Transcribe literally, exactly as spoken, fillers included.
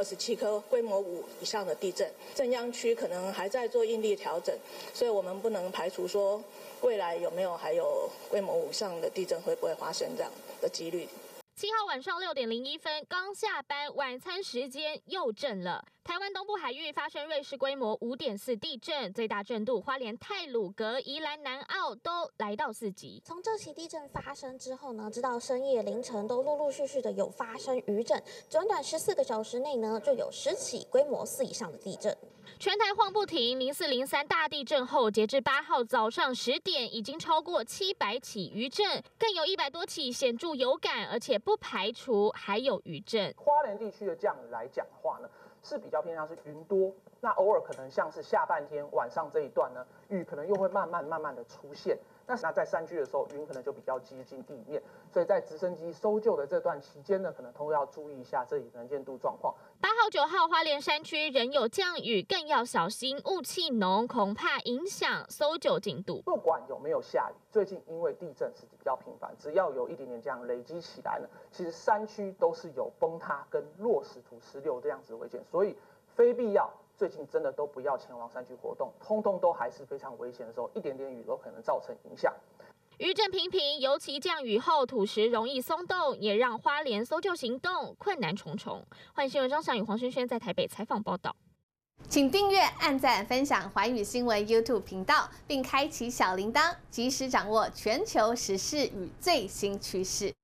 二十七颗规模五以上的地震，震央区可能还在做应力调整，所以我们不能排除说未来有没有还有规模五以上的地震会不会发生这样的几率。 七号晚上六点零一分，刚下班，晚餐时间又震了。台湾东部海域发生瑞士规模五点四地震，最大震度花莲太鲁阁、宜兰南澳都来到四级。 从这起地震发生之后呢，直到深夜凌晨都陆陆续续的有发生余震，短短十四个小时内呢，就有十起规模四以上的地震。 全台晃不停，零四零三大地震后，截至八号早上十点，已经超过七百起余震，更有一百多起显著有感，而且不排除还有余震。 花莲地区的降雨来讲的话呢，是比较偏向是云多，那偶尔可能像是下半天晚上这一段呢，雨可能又会慢慢慢慢的出现。那那在山区的时候，云可能就比较接近地面，所以在直升机搜救的这段期间呢，可能都要注意一下这里能见度状况。 八号、九号花莲山区仍有降雨，更要小心雾气浓，恐怕影响搜救进度。 不管有没有下雨，最近因为地震是比较频繁，只要有一点点这样累积起来呢，其实山区都是有崩塌跟落石土石流这样子的危险，所以非必要。最近真的都不要前往山区活动，通通都还是非常危险的时候，一点点雨都可能造成影响。 余震频频，尤其降雨后土石容易松动，也让花莲搜救行动困难重重。欢迎新闻张翔与黄轩轩在台北采访报道。 请订阅、按赞、分享寰宇新闻 YouTube 频道，并开启小铃铛，及时掌握全球时事与最新趋势。